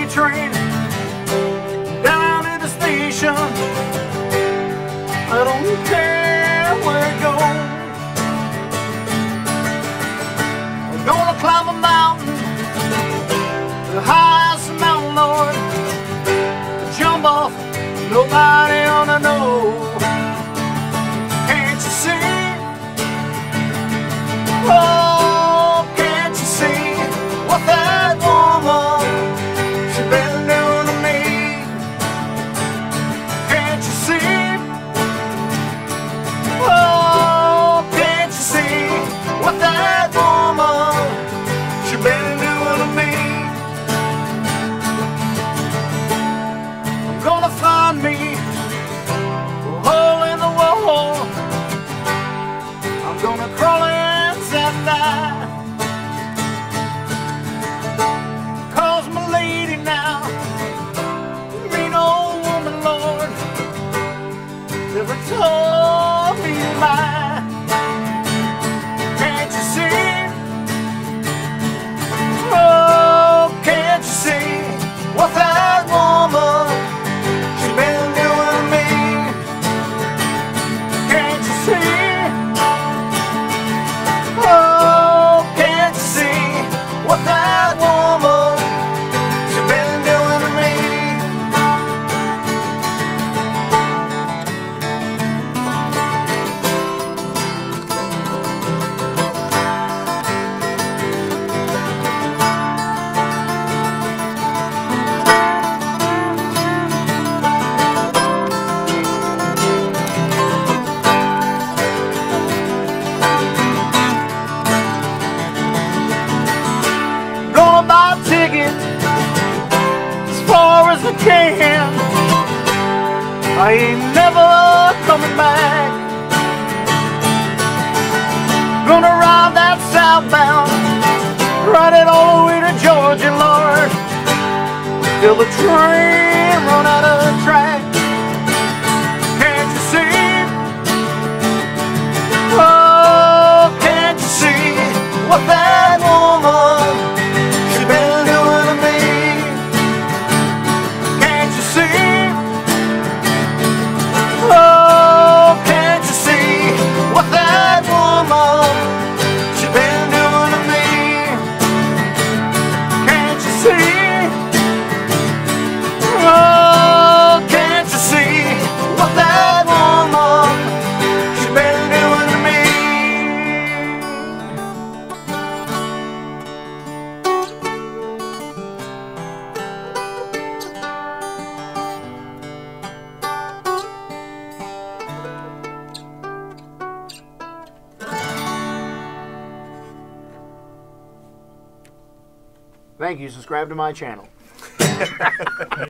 train down to the station. I don't care where it goes. I'm gonna climb a mountain, the highest mountain, Lord. Jump off, nobody wanna know. Can't you see? Oh, can't you see what that woman she's been doing to me? Can't you see? Oh, can't you see what that woman she's been doing to me? I'm gonna find me a hole in the wall. I'm gonna crawl inside and die. 'Cause my lady now, mean old woman, Lord, never told me to lie. Can't you see? Oh, can't you see what that woman she's been doing to me? Can't you see? Oh, can't you see what that woman she's been doing to me? Gonna buy a ticket as far as I can. I ain't never coming back. Gonna ride that southbound, ride it all the way to Georgia, Lord, till the train run out of track. Can't you see? Oh, can't you see what that woman she's been doing to me? Can't you see? Oh, can't you see what that woman she's been doing to me? Can't you see? Oh, can't you see what that woman she's been doing to me? Thank you. Subscribe to my channel.